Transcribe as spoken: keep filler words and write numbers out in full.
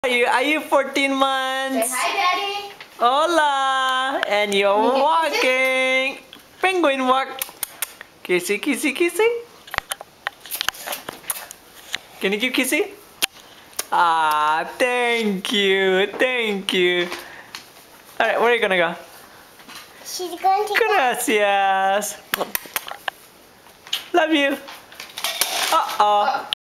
Are you, are you fourteen months? Say hi, Daddy. Hola! And you're walking. Penguin walk. Kissy, kissy, kissy. Can you give kissy? Ah, thank you, thank you. Alright, where are you gonna go? She's going to Gracias. Love you. Uh-oh.